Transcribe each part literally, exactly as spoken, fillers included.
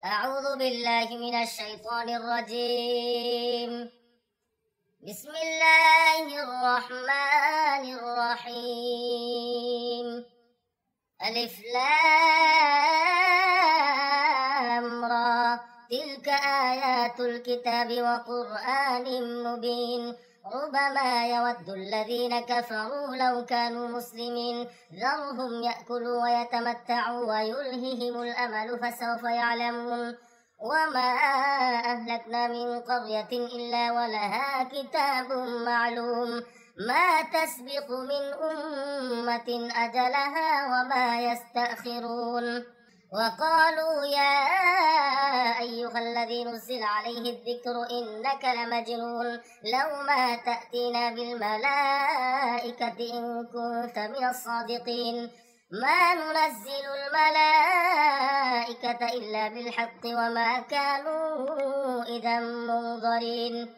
أعوذ بالله من الشيطان الرجيم. بسم الله الرحمن الرحيم. ألف لام را، تلك آيات الكتاب وقرآن مبين. ربما يود الذين كفروا لو كانوا مسلمين، ذرهم يأكلوا ويتمتعوا ويلههم الأمل فسوف يعلمون. وما أهلكنا من قرية إلا ولها كتاب معلوم، ما تسبق من أمة أجلها وما يستأخرون. وقالوا يا أيها الذي نزل عليه الذكر إنك لمجنون، لو ما تأتينا بالملائكة إن كنت من الصادقين. ما ننزل الملائكة إلا بالحق وما كانوا إذا منظرين.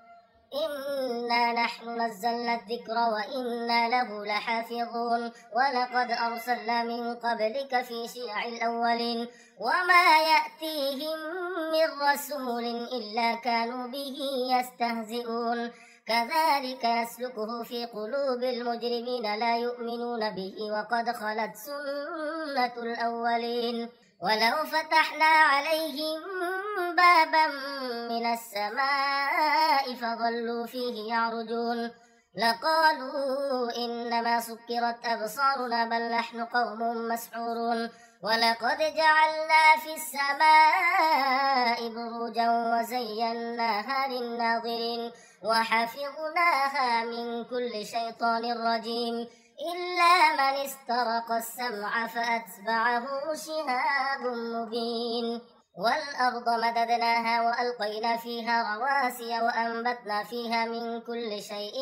إنا نحن نزلنا الذكر وإنا له لحافظون. ولقد أرسلنا من قبلك في شيع الأولين، وما يأتيهم من رسول إلا كانوا به يستهزئون. كذلك نسلكه في قلوب المجرمين، لا يؤمنون به وقد خلت سنة الأولين. ولو فتحنا عليهم بابا من السماء فظلوا فيه يعرجون لقالوا إنما سكرت أبصارنا بل نحن قوم مسحورون. ولقد جعلنا في السماء بروجا وزيناها للناظرين وحفظناها من كل شيطان رجيم إلا من استرق السمع فأتبعه شهاب مبين. والأرض مددناها وألقينا فيها رواسي وأنبتنا فيها من كل شيء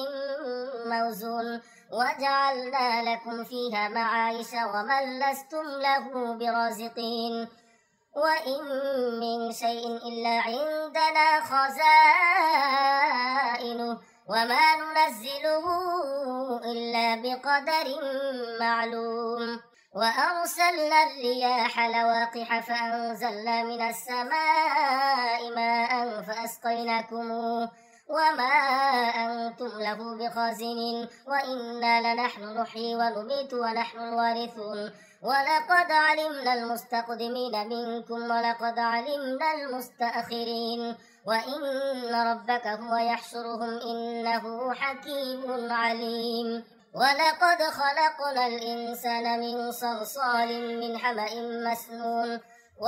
موزون وجعلنا لكم فيها معايش ومن لستم له برازقين. وإن من شيء إلا عندنا خزائنه وما ننزله إلا بقدر معلوم. وأرسلنا الرياح لواقح فأنزلنا من السماء ماء فأسقيناكموه وما أنتم له بخازنين. وإنا لنحن نحيي ونميت ونحن الوارثون. ولقد علمنا المستقدمين منكم ولقد علمنا المستأخرين. وإن ربك هو يحشرهم إنه حكيم عليم. ولقد خلقنا الإنسان من صلصال من حمأ مسنون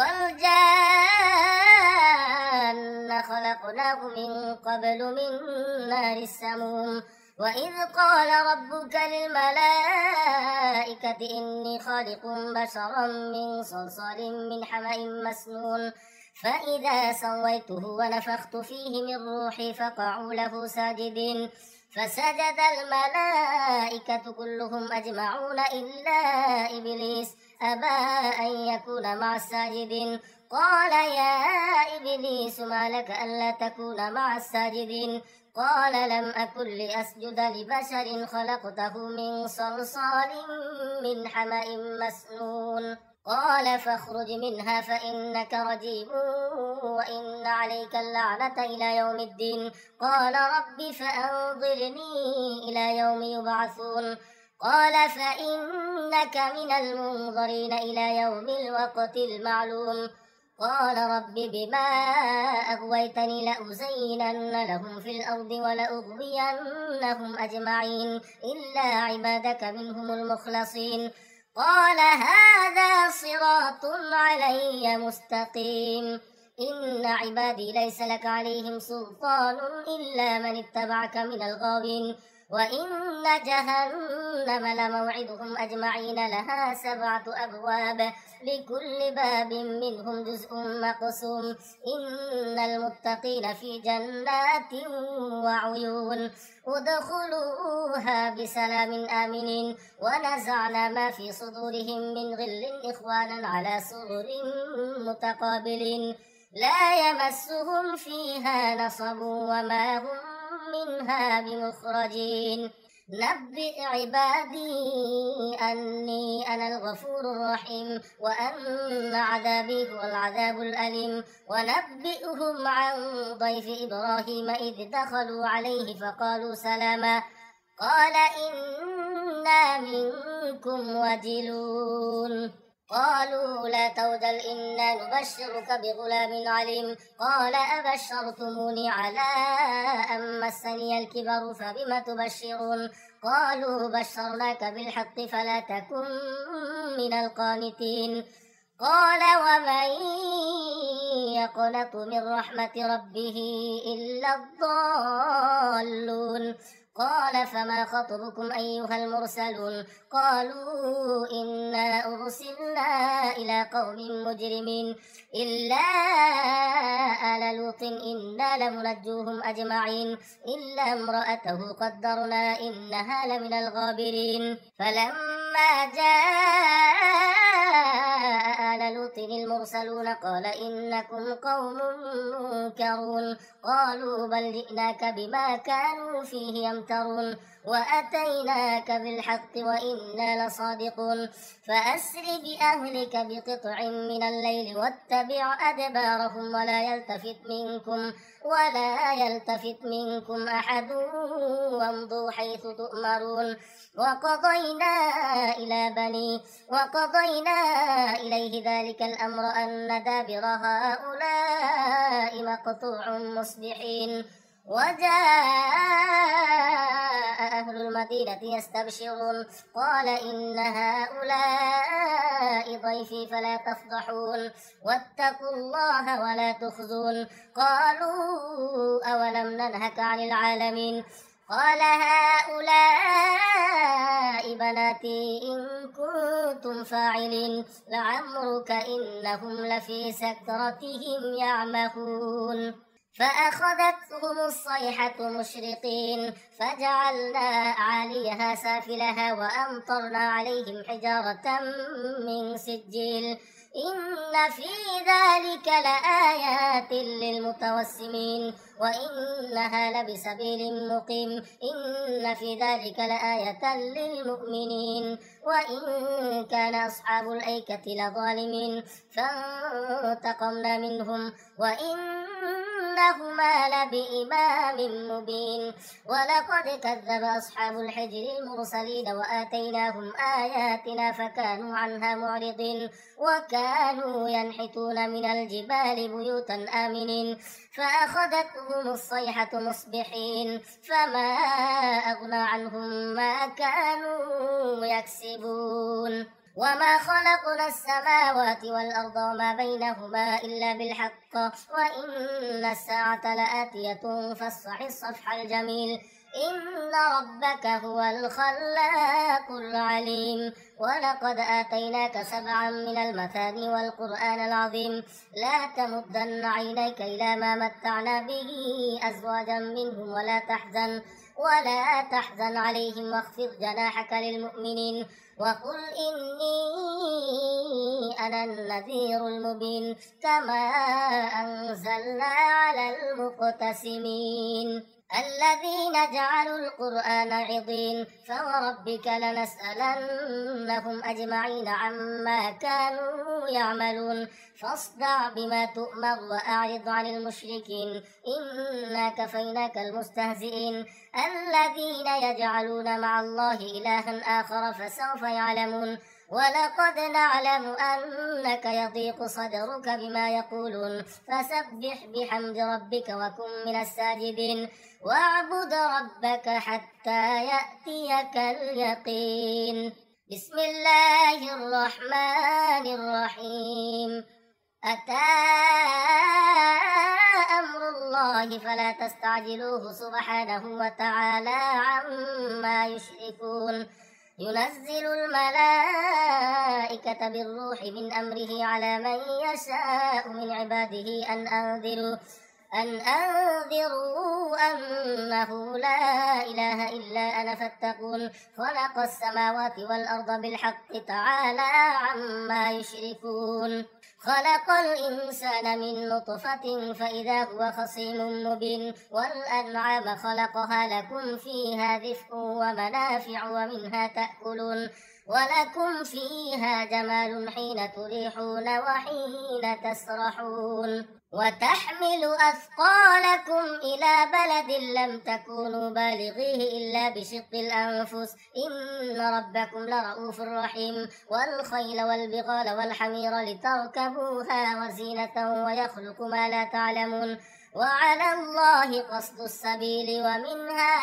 والجان خلقناه من قبل من نار السموم. وإذ قال ربك للملائكة إني خالق بشرا من صلصال من حمأ مسنون فإذا سويته ونفخت فيه من روحي فقعوا له ساجدين. فسجد الملائكة كلهم أجمعون إلا إبليس أبى أن يكون مع الساجدين. قال يا إبليس ما لك ألا تكون مع الساجدين؟ قال لم أكن لأسجد لبشر خلقته من صلصال من حمأ مسنون. قال فاخرج منها فإنك رجيم وإن عليك اللعنة إلى يوم الدين. قال رب فأنظرني إلى يوم يبعثون. قال فإنك من المنظرين إلى يوم الوقت المعلوم. قال رب بما أغويتني لأزينن لهم في الأرض ولأغوينهم أجمعين إلا عبادك منهم المخلصين. قال هذا صراط علي مستقيم. إن عبادي ليس لك عليهم سلطان إلا من اتبعك من الغاوين. وإن جهنم لموعدهم أجمعين لها سبعة أبواب لكل باب منهم جزء مقسوم. إن المتقين في جنات وعيون ادخلوها بسلام آمنين. ونزعنا ما في صدورهم من غل إخوانا على سرر متقابلين لا يمسهم فيها نصب وما هم منها بمخرجين. نبئ عبادي أني أنا الغفور الرحيم وأن عذابي هو العذاب الأليم. ونبئهم عن ضيف إبراهيم إذ دخلوا عليه فقالوا سلاما قال إنا منكم وجلون. قالوا لا توجل إنا نبشرك بغلام عليم. قال أبشرتموني على أن مسني الكبر فبم تبشرون. قالوا بشرناك بالحق فلا تكن من القانتين. قال ومن يقنط من رحمة ربه إلا الضالون. قال فما خطبكم أيها المرسلون؟ قالوا إنا أرسلنا إلى قوم مجرمين إلا آل لوط إنا لمنجوهم أجمعين إلا امرأته قدرنا إنها لمن الغابرين. فلما جاء آل لوط المرسلون قال إنكم قوم منكرون. قالوا بل جئناك بما كانوا فيه يمترون وأتيناك بالحق وإنا لصادقون. فأسر بأهلك بقطع من الليل واتبع أدبارهم ولا يلتفت منكم ولا يلتفت منكم أحد وامضوا حيث تؤمرون. وقضينا إلى بني وقضينا إليه ذلك الأمر أن دابر هؤلاء مقطوع مصبحين. وجاء أهل المدينة يستبشرون قال إن هؤلاء ضيفي فلا تفضحون واتقوا الله ولا تخزون. قالوا أولم ننهك عن العالمين؟ قال هؤلاء بناتي إن كنتم فاعلين لعمرك إنهم لفي سكرتهم يعمهون. فأخذتهم الصيحة مشرقين فجعلنا عاليها سافلها وأمطرنا عليهم حجارة من سجيل إن في ذلك لآيات للمتوسمين وإنها لبسبيل مقيم إن في ذلك لآية للمؤمنين. وإن كان أصحاب الأيكة لظالمين فانتقمنا منهم وإنهما لبإمام مبين. ولقد كذب أصحاب الحجر المرسلين وآتيناهم آياتنا فكانوا عنها معرضين وكانوا ينحتون من الجبال بيوتا آمنين. فأخذتهم الصيحة مصبحين فما أغنى عنهم ما كانوا يكسبون. وما خلقنا السماوات والأرض وما بينهما إلا بالحق وإن الساعة لآتية فاصفح الصفح الجميل إن ربك هو الخلاق العليم. ولقد آتيناك سبعا من المثاني والقرآن العظيم لا تمدن عينيك إلى ما متعنا به أزواجا منهم ولا تحزن ولا تحزن عليهم واخفض جناحك للمؤمنين وقل إني أنا النذير المبين كما أنزلنا على المقتسمين الذين جعلوا القرآن عضين. فوربك لنسألنهم أجمعين عما كانوا يعملون. فاصدع بما تؤمر وأعرض عن المشركين إنا كفيناك المستهزئين الذين يجعلون مع الله إلها آخر فسوف يعلمون. ولقد نعلم أنك يضيق صدرك بما يقولون فسبح بحمد ربك وكن من الساجدين واعبد ربك حتى يأتيك اليقين. بسم الله الرحمن الرحيم. أتى أمر الله فلا تستعجلوه سبحانه وتعالى عما يشركون. ينزل الملائكة بالروح من أمره على من يشاء من عباده أن أنذروا أن أنذروا أنه لا إله إلا أنا فاتقون. خلق السماوات والأرض بالحق تعالى عما يشركون. خلق الإنسان من نطفة فإذا هو خصيم مبين والأنعام خلقها لكم فيها دفء ومنافع ومنها تأكلون ولكم فيها جمال حين تريحون وحين تسرحون وتحمل أثقالكم إلى بلد لم تكونوا بالغيه إلا بشق الأنفس إن ربكم لرؤوف رحيم والخيل والبغال والحمير لتركبوها وزينة ويخلق ما لا تعلمون وعلى الله قصد السبيل ومنها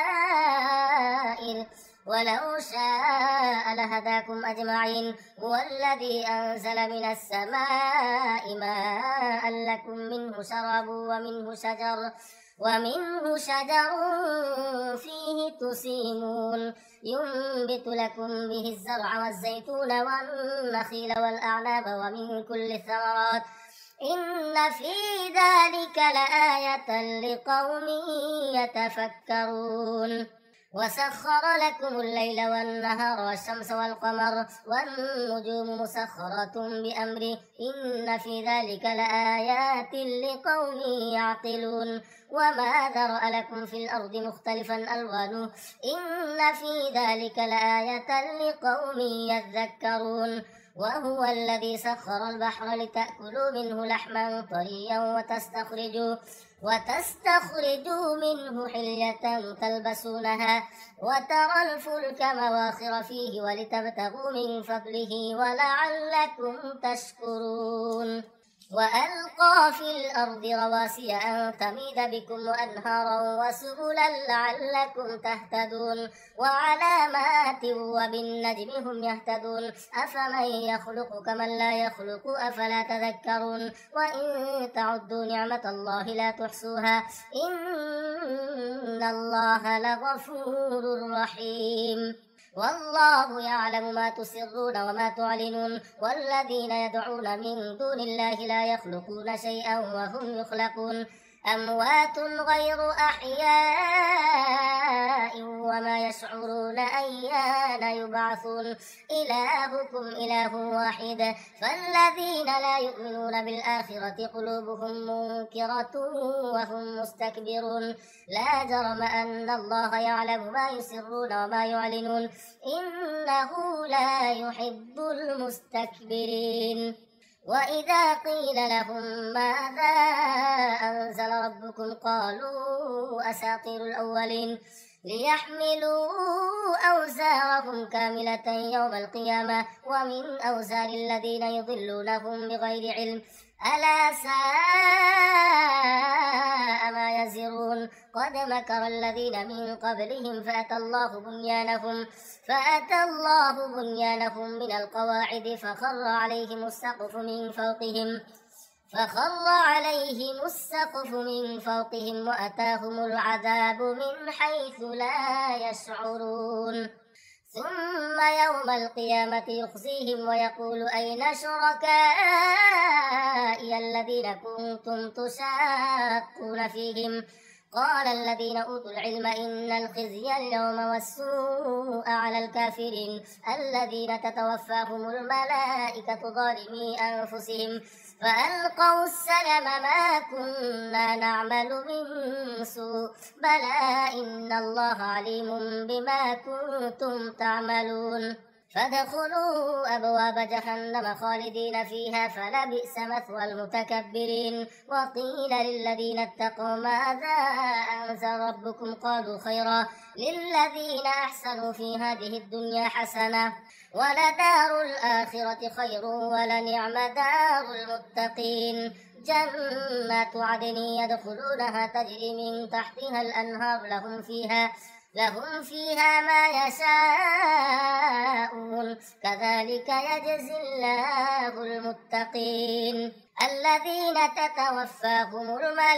جائر ولو شاء لهداكم أجمعين هو الذي أنزل من السماء ماء لكم منه شراب ومنه شجر ومنه شجر فيه تسيمون ينبت لكم به الزرع والزيتون والنخيل والأعناب ومن كل الثمرات إن في ذلك لآية لقوم يتفكرون وسخر لكم الليل والنهار والشمس والقمر والنجوم مسخرات بأمره إن في ذلك لآيات لقوم يعقلون وما ذرأ لكم في الأرض مختلفا ألوانه إن في ذلك لآية لقوم يذكرون وهو الذي سخر البحر لتأكلوا منه لحما طريا وتستخرجوا وتستخرجوا منه حلية تلبسونها وترى الفلك مواخر فيه ولتبتغوا من فضله ولعلكم تشكرون وألقى في الأرض رواسي أن تميد بكم وأنهارا وسبلا لعلكم تهتدون وعلامات وبالنجم هم يهتدون أفمن يخلق كمن لا يخلق أفلا تذكرون وإن تعدوا نعمة الله لا تحصوها إن الله لغفور رحيم والله يعلم ما تسرون وما تعلنون والذين يدعون من دون الله لا يخلقون شيئا وهم يخلقون أموات غير أحياء وما يشعرون أيان يبعثون إلهكم إله واحد فالذين لا يؤمنون بالآخرة قلوبهم منكرة وهم مستكبرون لا جرم أن الله يعلم ما يسرون وما يعلنون إنه لا يحب المستكبرين وإذا قيل لهم ماذا أنزل ربكم قالوا أساطير الأولين ليحملوا أوزارهم كاملة يوم القيامة ومن أوزار الذين يضلونهم بغير علم ألا ساء ما يزرون قد مكر الذين من قبلهم فأتى الله بنيانهم فأتى الله بنيانهم من القواعد فخر عليهم السقف من فوقهم فخر عليهم السقف من فوقهم وأتاهم العذاب من حيث لا يشعرون ثم يوم القيامة يخزيهم ويقول أين شركائي الذين كنتم تشاقون فيهم قال الذين أوتوا العلم إن الخزي اليوم والسوء على الكافرين الذين تتوفاهم الملائكة ظالمي أنفسهم فألقوا السلم ما كنا نعمل من سوء بلى إن الله عليم بما كنتم تعملون فادخلوا أبواب جهنم خالدين فيها فلبئس مثوى المتكبرين وقيل للذين اتقوا ماذا أنزل ربكم قالوا خيرا للذين أحسنوا في هذه الدنيا حسنة ولدار الآخرة خير ولنعم دار المتقين جنات عدن يدخلونها تجري من تحتها الأنهار لهم فيها لهم فيها ما يشاءون كذلك يجزي الله المتقين الذين تتوفاهم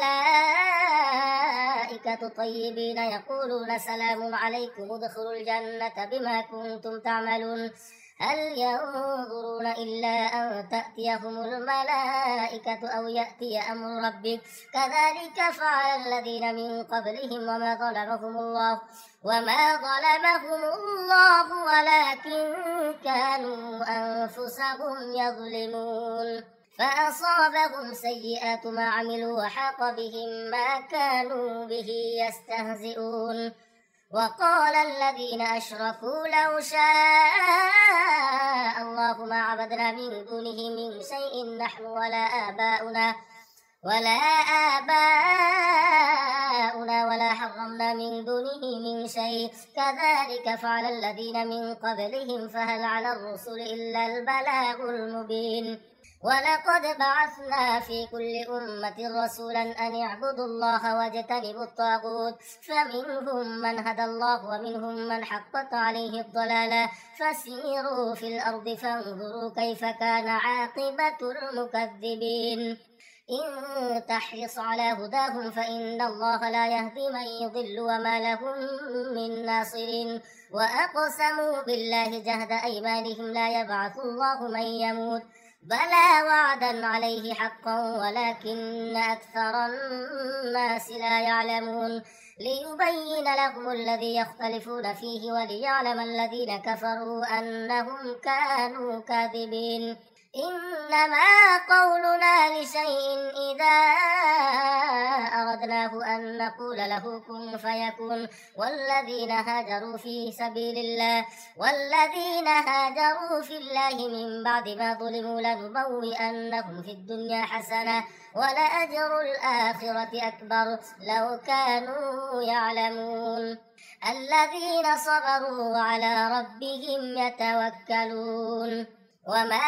الملائكة طيبين يقولون سلام عليكم ادخلوا الجنة بما كنتم تعملون هل ينظرون إلا أن تأتيهم الملائكة أو يأتي أمر ربك كذلك فعل الذين من قبلهم وما ظلمهم الله وما ظلمهم الله ولكن كانوا أنفسهم يظلمون فأصابهم سيئات ما عملوا وحاق بهم ما كانوا به يستهزئون. وقال الذين أشركوا لو شاء الله ما عبدنا من دونه من شيء نحن ولا آباؤنا ولا آباؤنا ولا حرمنا من دونه من شيء كذلك فعل الذين من قبلهم فهل على الرسل إلا البلاغ المبين. ولقد بعثنا في كل أمة رسولا أن اعبدوا الله واجتنبوا الطاغوت فمنهم من هدى الله ومنهم من حقت عليه الضلالة فسيروا في الأرض فانظروا كيف كان عاقبة المكذبين. إن تحرص على هداهم فإن الله لا يهدي من يضل وما لهم من ناصرين. وأقسموا بالله جهد أيمانهم لا يبعث الله من يموت بلى وعدا عليه حقا ولكن أكثر الناس لا يعلمون. ليبين لهم الذي يختلفون فيه وليعلم الذين كفروا أنهم كانوا كاذبين. إنما قولنا لشيء إذا أردناه أن نقول له كن فيكون. والذين هاجروا في سبيل الله والذين هاجروا في الله من بعد ما ظلموا لنبوئنهم في الدنيا حسنة ولأجر الآخرة أكبر لو كانوا يعلمون. الذين صبروا على ربهم يتوكلون. وما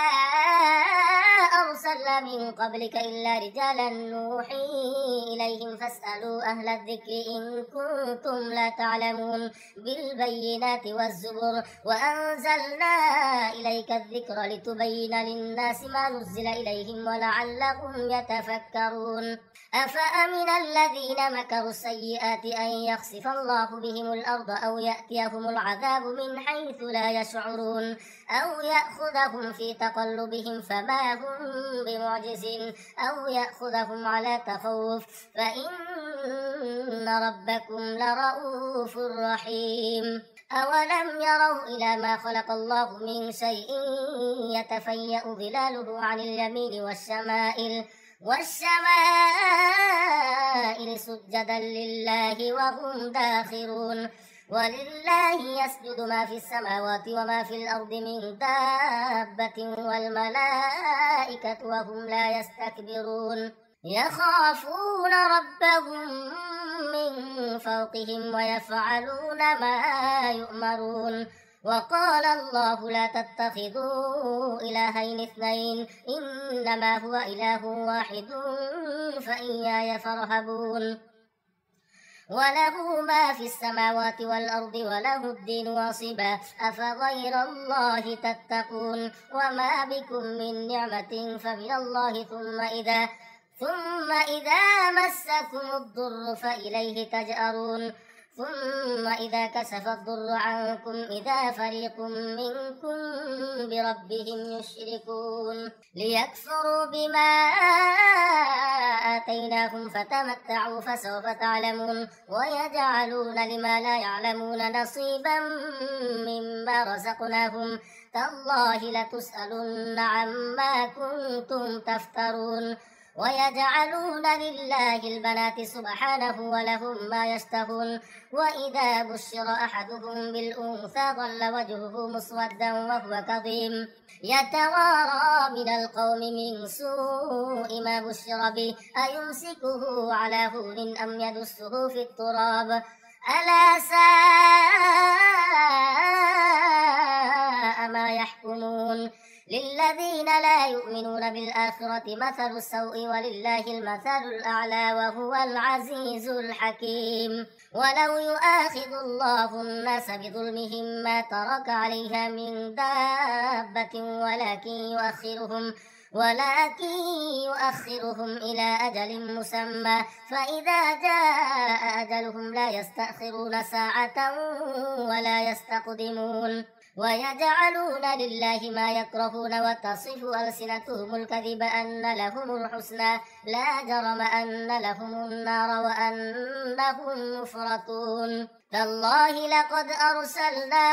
أرسلنا من قبلك إلا رجالا نوحي إليهم فاسألوا أهل الذكر إن كنتم لا تعلمون بالبينات والزبر وأنزلنا إليك الذكر لتبين للناس ما نزل إليهم ولعلهم يتفكرون. أفأمن الذين مكروا السيئات أن يخسف الله بهم الأرض أو يأتيهم العذاب من حيث لا يشعرون أو يأخذهم في تقلبهم فما هم بمعجزين أو يأخذهم على تخوف فإن ربكم لرؤوف رحيم. أولم يروا إلى ما خلق الله من شيء يتفيأ ظلاله عن اليمين والشمائل والشمائل سجدا لله وهم داخرون. ولله يسجد ما في السماوات وما في الأرض من دابة والملائكة وهم لا يستكبرون يخافون ربهم من فوقهم ويفعلون ما يؤمرون. وقال الله لا تتخذوا إلهين اثنين إنما هو إله واحد فإياي فارهبون. وله ما في السماوات والأرض وله الدين واصبا أفغير الله تتقون. وما بكم من نعمة فمن الله ثم إذا ثم إذا مسكم الضر فإليه تجأرون. ثم إذا كشف الضر عنكم إذا فريق منكم بربهم يشركون ليكفروا بما آتيناهم فتمتعوا فسوف تعلمون. ويجعلون لما لا يعلمون نصيبا مما رزقناهم تالله لتسألن عما كنتم تفترون. ويجعلون لله البنات سبحانه ولهم ما يشتهون. وإذا بشر أحدهم بالأنثى ظل وجهه مسودا وهو كظيم يتوارى من القوم من سوء ما بشر به أيمسكه على هون أم يدسه في التراب ألا ساء ما يحكمون. للذين لا يؤمنون بالآخرة مثل السوء ولله المثل الأعلى وهو العزيز الحكيم. ولو يؤاخذ الله الناس بظلمهم ما ترك عليها من دابة ولكن يؤخرهم ولكن يؤخرهم إلى أجل مسمى فإذا جاء أجلهم لا يستأخرون ساعة ولا يستقدمون. ويجعلون لله ما يكرهون وتصف ألسنتهم الكذب أن لهم الحسنى لا جرم أن لهم النار وأنهم مفرطون تالله لقد أرسلنا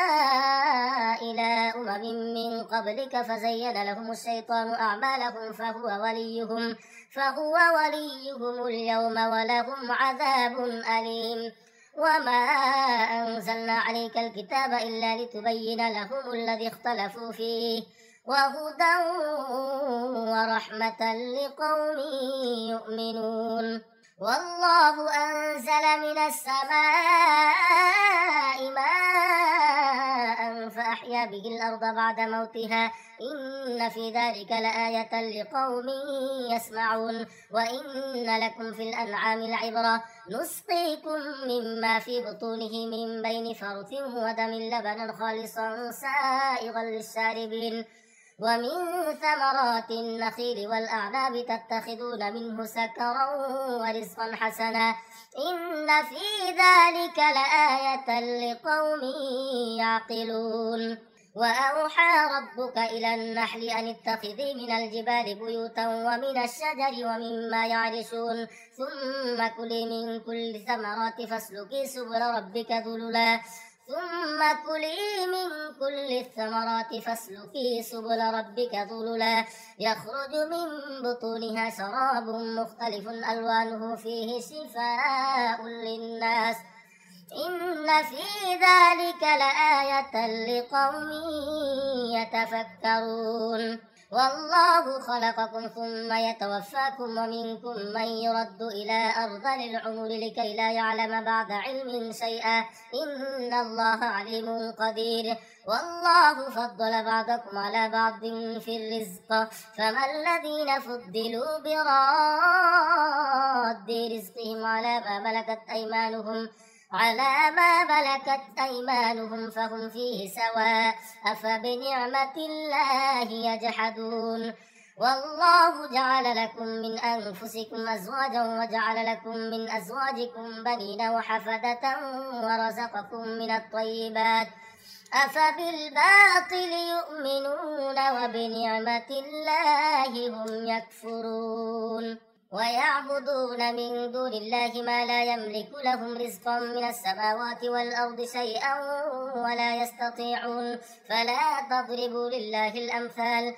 إلى أمم من قبلك فزين لهم الشيطان أعمالهم فهو وليهم فهو وليهم اليوم ولهم عذاب أليم وما أنزلنا عليك الكتاب إلا لتبين لهم الذي اختلفوا فيه وهدى ورحمة لقوم يؤمنون والله أنزل من السماء ماء فأحيا به الأرض بعد موتها إن في ذلك لآية لقوم يسمعون وإن لكم في الأنعام لعبرة نسقيكم مما في بطونه من بين فرث ودم لبنا خالصا سائغا للشاربين ومن ثمرات النخيل والأعناب تتخذون منه سكرا ورزقا حسنا إن في ذلك لآية لقوم يعقلون وأوحى ربك إلى النحل أن اتخذي من الجبال بيوتا ومن الشجر ومما يعرشون ثم كلي من كل ثمرات فاسلكي سبل ربك ذللا ثم كلي من كل الثمرات فاسلكي سبل ربك ذللا يخرج من بطونها شراب مختلف ألوانه فيه شفاء للناس إن في ذلك لآية لقوم يتفكرون والله خلقكم ثم يتوفاكم ومنكم من يرد إلى أرذل العمر لكي لا يعلم بعد علم شيئا إن الله عليم قدير والله فضل بعضكم على بعض في الرزق فما الذين فضلوا براد رزقهم على ما ملكت أيمانهم على ما ملكت أيمانهم فهم فيه سواء أفبنعمة الله يجحدون والله جعل لكم من أنفسكم أزواجا وجعل لكم من أزواجكم بنين وحفدة ورزقكم من الطيبات أفبالباطل يؤمنون وبنعمة الله هم يكفرون ويعبدون من دون الله ما لا يملك لهم رزقا من السماوات والأرض شيئا ولا يستطيعون فلا تضربوا لله الأمثال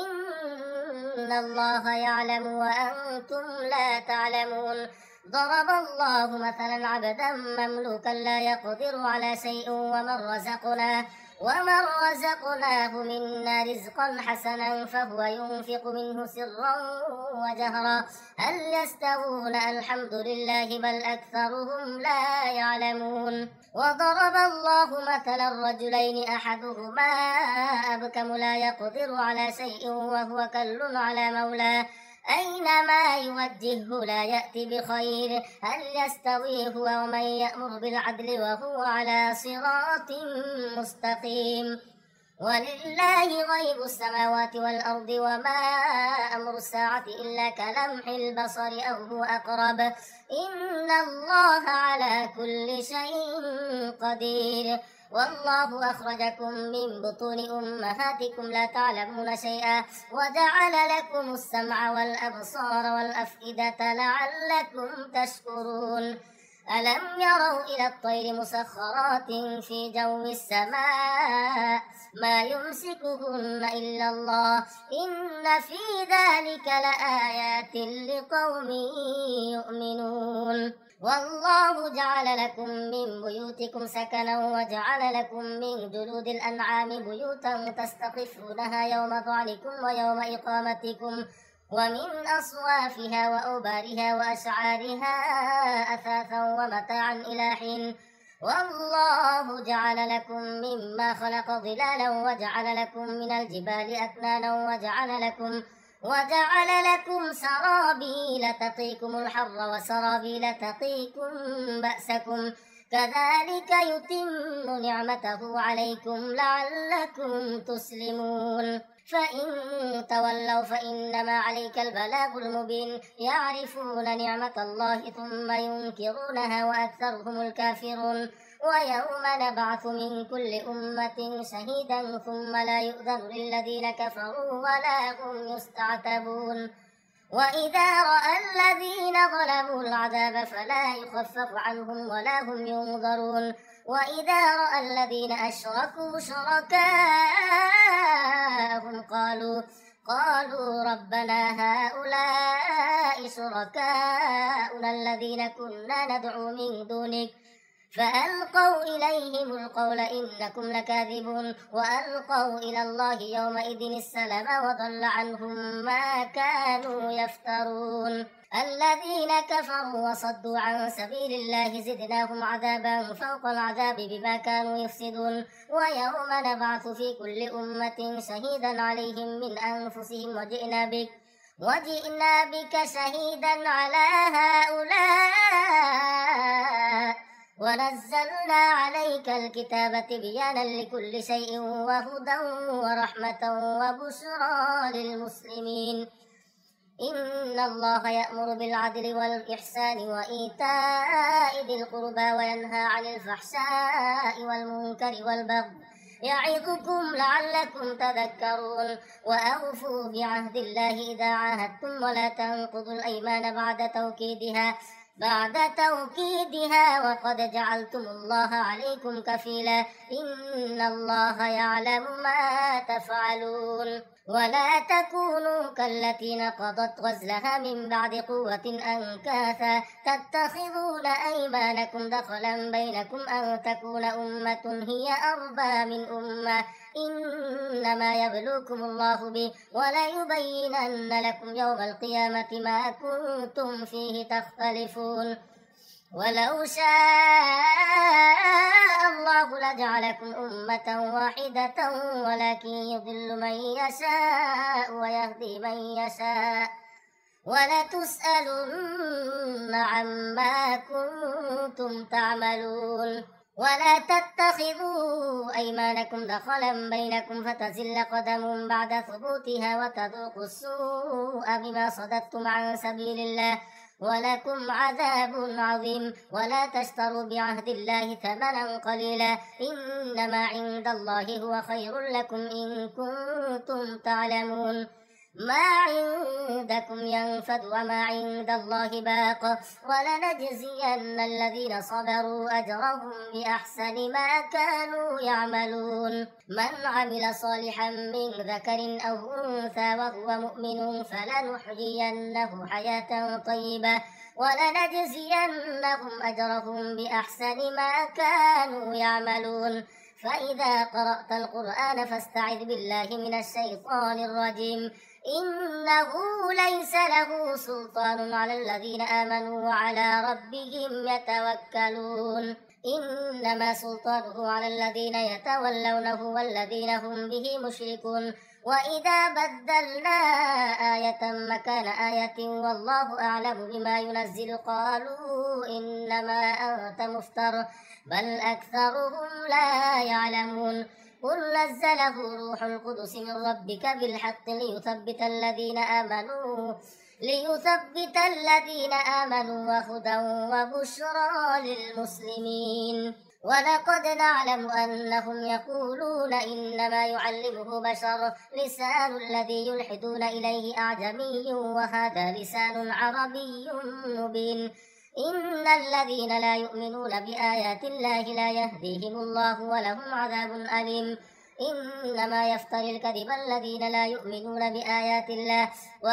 إن الله يعلم وأنتم لا تعلمون ضرب الله مثلا عبدا مملوكا لا يقدر على شيء ومن رزقناه ومن رزقناه منا رزقا حسنا فهو ينفق منه سرا وجهرا هل يستوون الحمد لله بل أكثرهم لا يعلمون وضرب الله مثلا رجلين أحدهما أبكم لا يقدر على شيء وهو كل على مولاه أينما يوجهه لا يأتي بخير هل يستوي هو ومن يأمر بالعدل وهو على صراط مستقيم ولله غيب السماوات والأرض وما أمر الساعة إلا كلمح البصر أو هو أقرب إن الله على كل شيء قدير والله أخرجكم من بطون أمهاتكم لا تعلمون شيئا وجعل لكم السمع والأبصار والأفئدة لعلكم تشكرون ألم يروا إلى الطير مسخرات في جو السماء ما يمسكهن إلا الله إن في ذلك لآيات لقوم يؤمنون والله جعل لكم من بيوتكم سكنا وجعل لكم من جلود الأنعام بيوتا تستخفونها يوم ضعنكم ويوم إقامتكم ومن أصوافها وأوبارها وأشعارها أثاثا ومتاعا إلى حين والله جعل لكم مما خلق ظلالا وجعل لكم من الجبال أكنانا وجعل لكم وجعل لكم سرابيل تقيكم الحر وسرابيل تقيكم بأسكم كذلك يتم نعمته عليكم لعلكم تسلمون فإن تولوا فإنما عليك البلاغ المبين يعرفون نعمة الله ثم ينكرونها وأكثرهم الكافرون ويوم نبعث من كل أمة شهيدا ثم لا يؤذن للذين كفروا ولا هم يستعتبون وإذا رأى الذين ظلموا العذاب فلا يخفف عنهم ولا هم ينظرون وإذا رأى الذين أشركوا شركاءهم قالوا قالوا ربنا هؤلاء شركاؤنا الذين كنا ندعو من دونك فألقوا إليهم القول إنكم لكاذبون وألقوا إلى الله يومئذ السلام وضل عنهم ما كانوا يفترون الذين كفروا وصدوا عن سبيل الله زدناهم عذابا فوق العذاب بما كانوا يفسدون ويوم نبعث في كل أمة شهيدا عليهم من أنفسهم وجئنا بك وجئنا بك شهيدا على هؤلاء ونزلنا عليك الكتاب تبيانا لكل شيء وهدى ورحمة وبشرى للمسلمين إن الله يأمر بالعدل والإحسان وإيتاء ذي القربى وينهى عن الفحشاء والمنكر والبغي يعظكم لعلكم تذكرون وأوفوا بعهد الله إذا عاهدتم ولا تنقضوا الأيمان بعد توكيدها بعد توكيدها وقد جعلتم الله عليكم كفيلا إن الله يعلم ما تفعلون ولا تكونوا كالتي نقضت غزلها من بعد قوة أنكاثا تتخذون أيمانكم دخلا بينكم أن تكون أمة هي أربى من أمة إنما يبلوكم الله به وليبينن لكم يوم القيامة ما كنتم فيه تختلفون ولو شاء الله لجعلكم أمة واحدة ولكن يضل من يشاء ويهدي من يشاء ولتسألن عما كنتم تعملون ولا تتخذوا أيمانكم دخلا بينكم فتزل قدم بعد ثبوتها وتذوقوا السوء بما صددتم عن سبيل الله ولكم عذاب عظيم ولا تشتروا بعهد الله ثمنا قليلا إنما عند الله هو خير لكم إن كنتم تعلمون ما عندكم ينفد وما عند الله باق ولنجزين الذين صبروا أجرهم بأحسن ما كانوا يعملون من عمل صالحا من ذكر أو أنثى وهو مؤمن فلنحيينه حياة طيبة ولنجزينهم أجرهم بأحسن ما كانوا يعملون فإذا قرأت القرآن فاستعذ بالله من الشيطان الرجيم إنه ليس له سلطان على الذين آمنوا وعلى ربهم يتوكلون إنما سلطانه على الذين يتولونه والذين هم به مشركون وإذا بدلنا آية مكان آية والله أعلم بما ينزل قالوا إنما أنت مفتر بل أكثرهم لا يعلمون قل نزله روح القدس من ربك بالحق ليثبت الذين آمنوا ليثبت الذين آمنوا وهدى وبشرى للمسلمين ولقد نعلم أنهم يقولون إنما يعلمه بشر لسان الذي يلحدون إليه أعجمي وهذا لسان عربي مبين إن الذين لا يؤمنون بآيات الله لا يهديهم الله ولهم عذاب أليم إنما يفتري الكذب الذين لا يؤمنون بآيات الله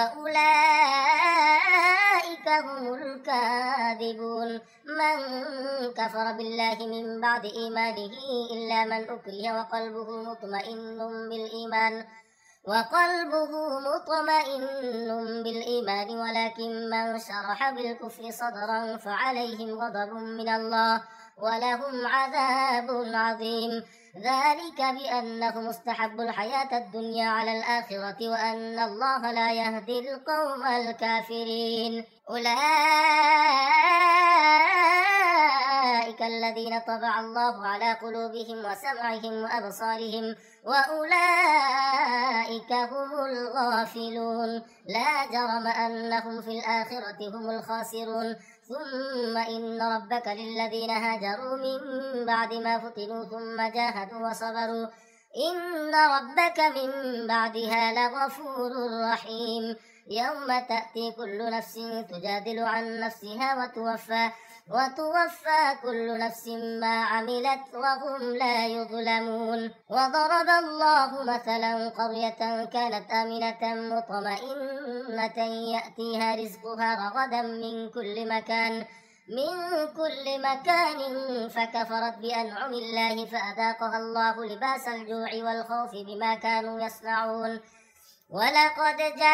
وأولئك هم الكاذبون من كفر بالله من بعد إيمانه إلا من أكره وقلبه مطمئن بالإيمان وقلبه مطمئن بالإيمان ولكن من شرح بالكفر صدرا فعليهم غضب من الله ولهم عذاب عظيم ذلك بأنهم استحبوا الحياة الدنيا على الآخرة وأن الله لا يهدي القوم الكافرين أولئك الذين طبع الله على قلوبهم وسمعهم وأبصارهم وأولئك هم الغافلون لا جرم أنهم في الآخرة هم الخاسرون ثم إن ربك للذين هاجروا من بعد ما فتنوا ثم جاهدوا وصبروا إن ربك من بعدها لغفور رحيم يوم تأتي كل نفس تجادل عن نفسها وتوفى وتوفى كل نفس ما عملت وهم لا يظلمون وضرب الله مثلا قرية كانت آمنة مطمئنة يأتيها رزقها رغدا من كل مكان من كل مكان فكفرت بأنعم الله فأذاقها الله لباس الجوع والخوف بما كانوا يصنعون ولقد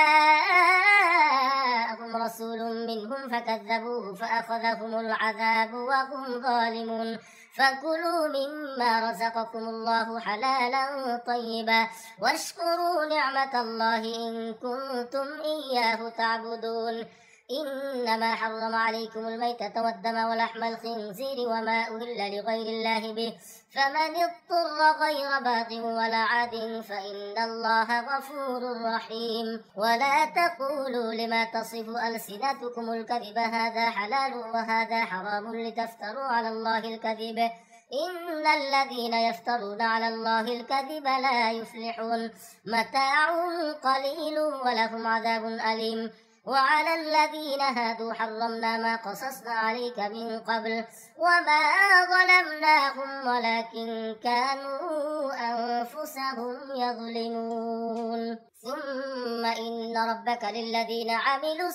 جاءهم رسول منهم فكذبوه فأخذهم العذاب وهم ظالمون فكلوا مما رزقكم الله حلالا طيبا واشكروا نعمة الله إن كنتم إياه تعبدون إنما حرم عليكم الميتة والدم ولحم الخنزير وما أهل لغير الله به فمن اضطر غير باغ ولا عاد فإن الله غفور رحيم ولا تقولوا لما تصف ألسنتكم الكذب هذا حلال وهذا حرام لتفتروا على الله الكذب إن الذين يفترون على الله الكذب لا يفلحون متاع قليل ولهم عذاب أليم وعلى الذين هادوا حرمنا ما قصصنا عليك من قبل وما ظلمناهم ولكن كانوا أنفسهم يظلمون ثم إن ربك للذين عملوا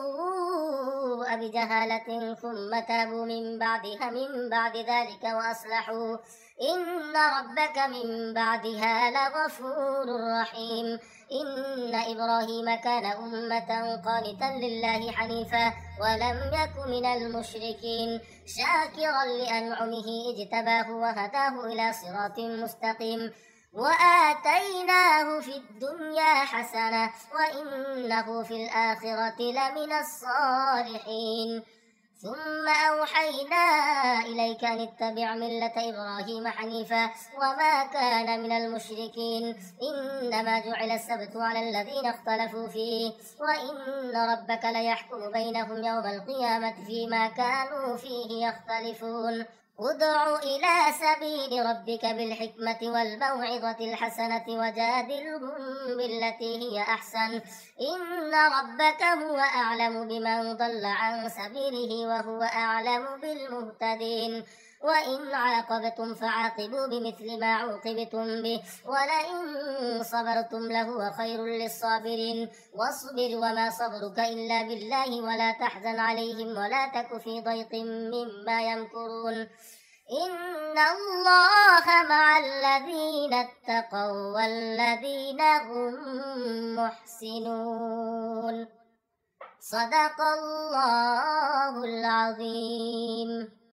السوء بجهالة ثم تابوا من بعدها من بعد ذلك وأصلحوا إن ربك من بعدها لغفور رحيم إن إبراهيم كان أمة قانتا لله حنيفا ولم يك من المشركين شاكرا لأنعمه اجتباه وهداه إلى صراط مستقيم وآتيناه في الدنيا حسنة وإنه في الآخرة لمن الصالحين ثم أوحينا إليك أن اتبع ملة إبراهيم حنيفا وما كان من المشركين إنما جعل السبت على الذين اختلفوا فيه وإن ربك ليحكم بينهم يوم القيامة فيما كانوا فيه يختلفون ادع إلى سبيل ربك بالحكمة والموعظة الحسنة وجادلهم بالتي هي أحسن إن ربك هو أعلم بمن ضل عن سبيله وهو أعلم بالمهتدين وإن عاقبتم فعاقبوا بمثل ما عوقبتم به ولئن صبرتم لهو خير للصابرين واصبر وما صبرك إلا بالله ولا تحزن عليهم ولا تك في ضيق مما يمكرون إن الله مع الذين اتقوا والذين هم محسنون صدق الله العظيم.